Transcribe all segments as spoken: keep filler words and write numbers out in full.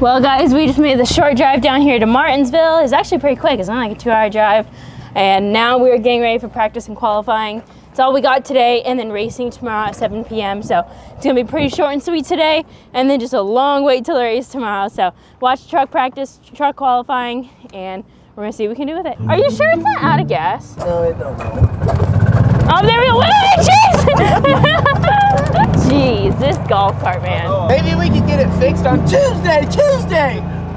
Well guys, we just made the short drive down here to Martinsville. It's actually pretty quick, it's only like a two hour drive. And now we're getting ready for practice and qualifying. It's all we got today, and then racing tomorrow at seven p m So it's gonna be pretty short and sweet today, and then just a long wait till the race tomorrow. So watch truck practice, truck qualifying, and we're gonna see what we can do with it. Are you sure it's not out of gas? No, it don't know. Oh, there we go, wait, jeez! Jeez, this golf cart, man. Maybe we can get it fixed on Tuesday, Tuesday!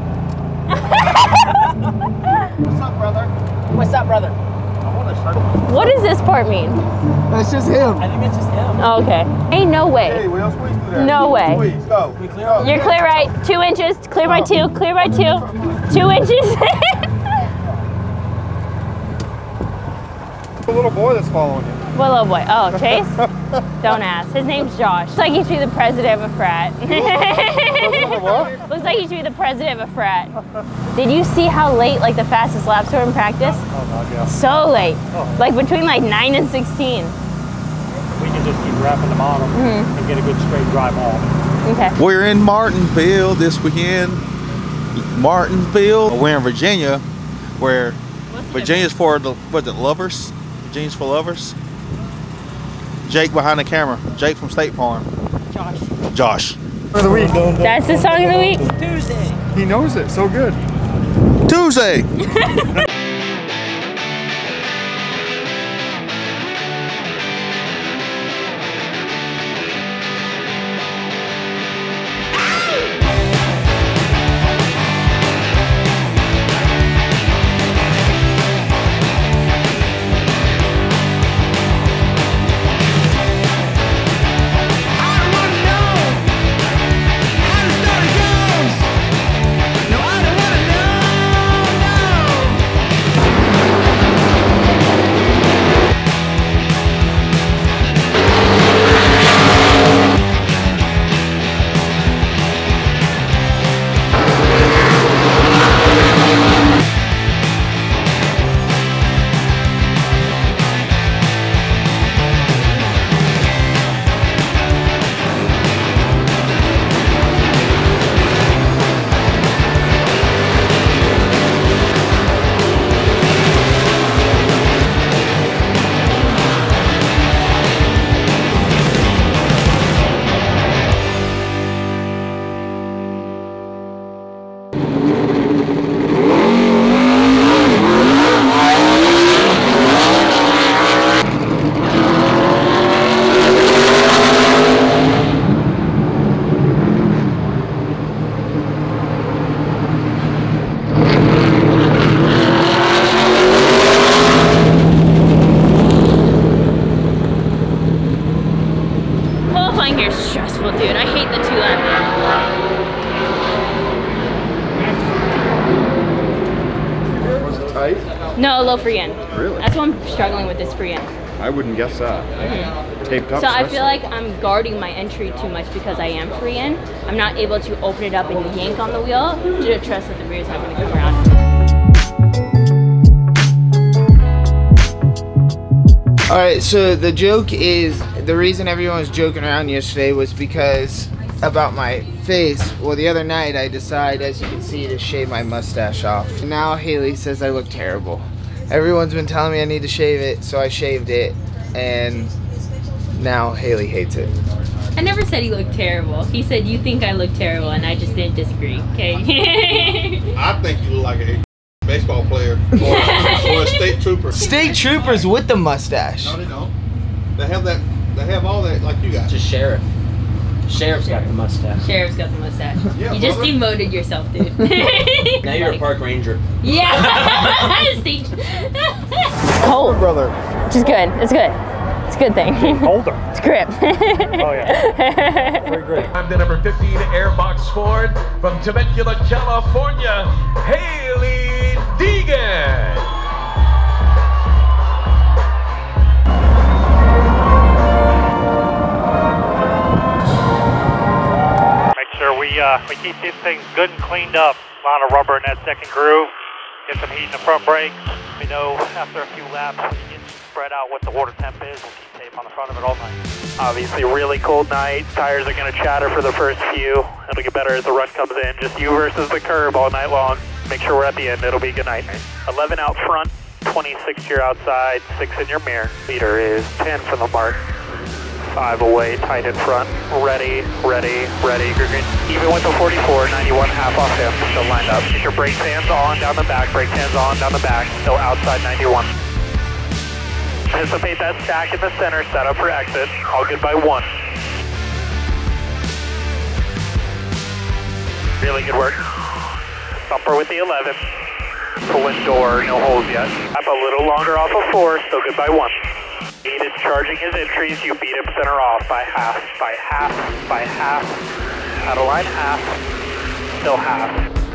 What's up, brother? What's up, brother? What does this part mean? That's just him. I think it's just him. Oh, okay. Ain't no way. Hey, we'll squeeze through that. No way. Squeeze, go. We clear up. You're clear right. Two inches. Clear by two. Clear by two. Two inches. The little boy that's following you. What little boy? Oh, Chase? Don't ask. His name's Josh. Looks like he should be the president of a frat. What? Looks like he should be the president of a frat. Did you see how late like the fastest laps were in practice? Oh, God, yeah. So late. Oh. Like between like nine and sixteen. We can just keep wrapping them on them Mm-hmm. and get a good straight drive off. Okay. We're in Martinsville this weekend. Martinsville. We're in Virginia, where Virginia's for the what's it, lovers? Virginia's for lovers. Jake behind the camera. Jake from State Farm. Josh. Josh. For the week. That's the song of the week. Tuesday. He knows it so good. Tuesday. Qualifying here is stressful, dude. I hate the two lap. Was it tight? No, low free end. Really? That's what I'm struggling with, this free end. I wouldn't guess that. Mm-hmm. Taped up. So I especially. feel like I'm guarding my entry too much because I am free end. I'm not able to open it up and yank on the wheel to trust that the rear is not going to come around. All right, so the joke is, the reason everyone was joking around yesterday was because about my face. Well, the other night I decided, as you can see, to shave my mustache off. Now Hailie says I look terrible. Everyone's been telling me I need to shave it, so I shaved it, and now Hailie hates it. I never said he looked terrible. He said you think I look terrible, and I just didn't disagree, okay? I think you look like a baseball player or, or a state trooper. State troopers with the mustache. No, they don't. They have that. They have all that like you got. Just sheriff. Sheriff's got the mustache. Sheriff's got the mustache. Yeah, you just brother. demoted yourself, dude. Now you're a park ranger. Yeah. It's cold, brother. which is good. It's good. It's a good thing. Older. It's grip. Oh yeah. Very great. I'm the number fifteen Airbox Ford from Temecula, California, Hailie Deegan. Make sure we uh, we keep these things good and cleaned up. A lot of rubber in that second groove. Get some heat in the front brakes. We know after a few laps we can get spread out what the water temp is. We'll keep tape on the front of it all night. Obviously, really cold night. Tires are going to chatter for the first few. It'll get better as the run comes in. Just you versus the curb all night long. Make sure we're at the end. It'll be a good night. eleven out front, twenty-six here outside, six in your mirror. Leader is ten from the mark. Five away, tight in front. Ready, ready, ready. You're good. Even with the forty-four, ninety-one half off him. Still lined up. Get your brakes hands on down the back. Brakes hands on down the back. Still outside ninety-one. Anticipate that stack in the center. Set up for exit. All good by one. Really good work. Bumper with the eleven. Pulling door, no holes yet. Up a little longer off of four. Still good by one. Eight is charging his entries. You beat him center off by half, by half, by half. Out of line, half. Still half.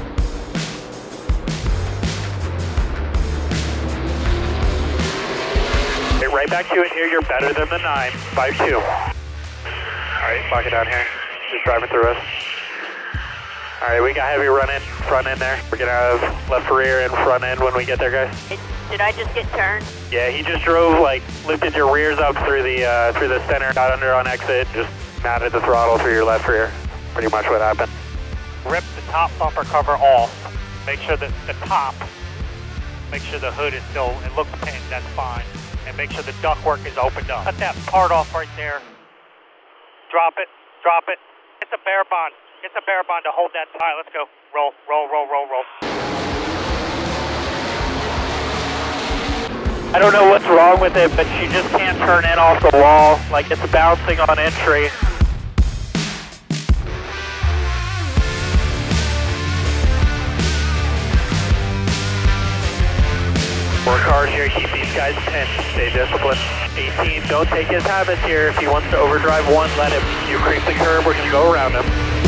Get right back to it here. You're better than the nine. By two. All right, lock it down here. Just driving through us. All right, we got heavy run in, front end there. We're gonna have left rear and front end when we get there, guys. Did I just get turned? Yeah, he just drove, like, lifted your rears up through the uh, through the center, got under on exit, just mounted the throttle through your left rear. Pretty much what happened. Rip the top bumper cover off. Make sure that the top, make sure the hood is still, it looks pinned, that's fine. And make sure the ductwork is opened up. Cut that part off right there. Drop it, drop it. It's a bear bond. It's a bear bond to hold that tie. Let's go. Roll, roll, roll, roll, roll. I don't know what's wrong with it, but she just can't turn in off the wall. Like it's bouncing on entry. Work hard here. Keep these guys pinned. Stay disciplined. eighteen, don't take his habits here. If he wants to overdrive one, let him. You creep the curb, we're going to go around him.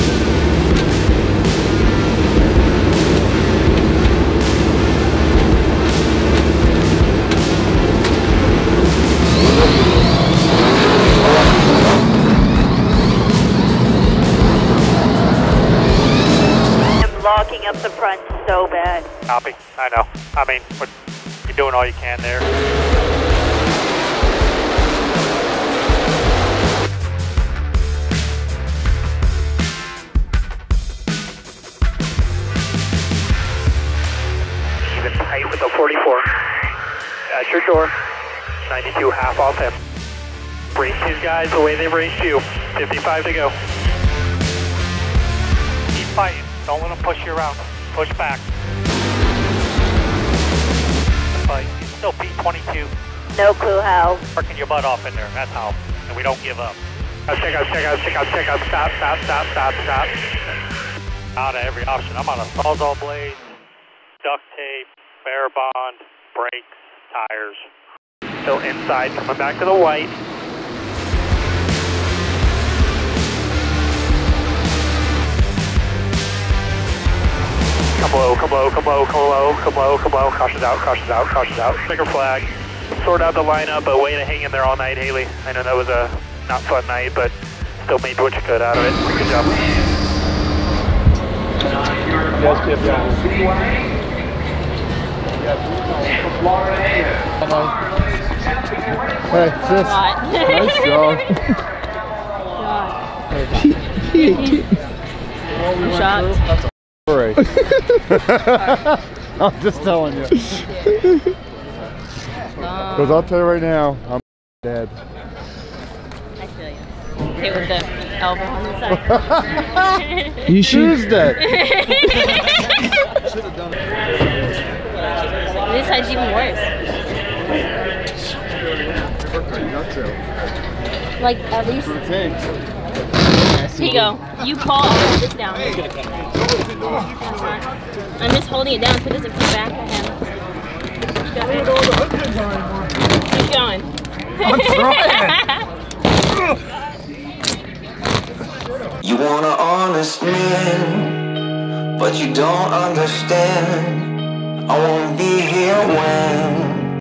Locking up the front so bad. Copy. I know. I mean, we're, you're doing all you can there. Even tight with the forty-four. At your door. ninety-two half off him. Brace these guys the way they raced you. fifty-five to go. Keep fighting. Don't let them push you around. Push back. Fight. You still beat twenty-two. No clue how. Working your butt off in there. That's how. And we don't give up. Check out, check out, check out, check out. Stop, stop, stop, stop, stop. Out of every option. I'm on a Sawzall blade, duct tape, bear bond, brakes, tires. Still inside. Coming back to the white. Come low, come low, come low, come low, come low, come low. Cautions out, cautions out, cautions out. Sticker flag. Sort out the lineup, but way to hang in there all night, Hailie. I know that was a not fun night, but still made what you could out of it. Good job. Yes, keep going. Hey, sis. Nice job. Shocked. Right. I'm just telling you. Because I'll tell you right now, I'm dead. I feel you. Okay, with the elbow on the side. You should dead. This side's even worse. Like at least. Here you go. You call. Hold this down. I'm just holding it down so it doesn't come back at him. Keep going. I'm trying. You want an honest man, but you don't understand. I won't be here when